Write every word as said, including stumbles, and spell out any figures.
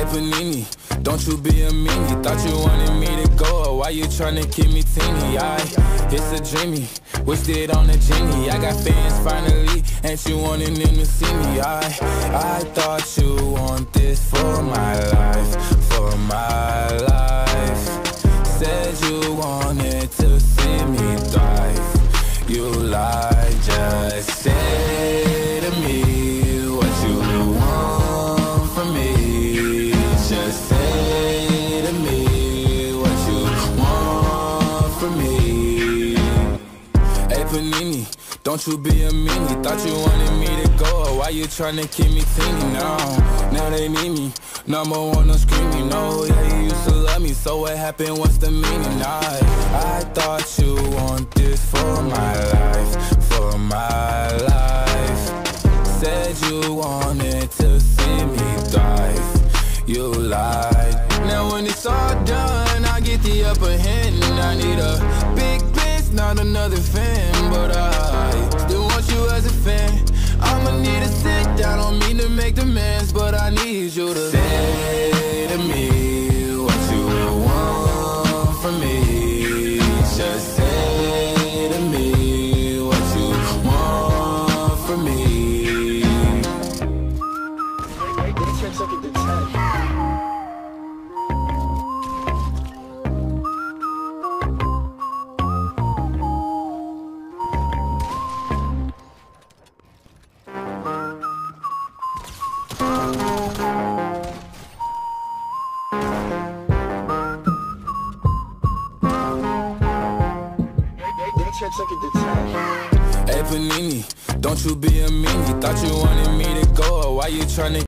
Panini, don't you be a meanie. Thought you wanted me to go, why you tryna keep me teeny? I, it's a dreamy, wished it on a genie. I got fans finally, and you wanting them to see me. I, I thought you want this for my life, for my life. Said you wanted to see me thrive. You lied, just say to me what you want from me. Just say to me what you want from me. Hey Panini, don't you be a meanie. Thought you wanted me to go, why you tryna keep me teeny now? Now they need me, number one, no screaming. No, yeah, you used to love me, so what happened, what's the meaning? I, I thought you want this for my life, for my life. Said you wanted to see me thrive. You lied. Now when it's all done, I get the upper hand, and I need a big bitch, not another fan. But I still want you as a fan. I'ma need to sit down, don't mean to make demands, but I need you to say to me what you want from me. Just say to me what you want from me. Hey, hey, check something to tell. Hey Panini, don't you be a meanie. Thought you wanted me to go, why you tryna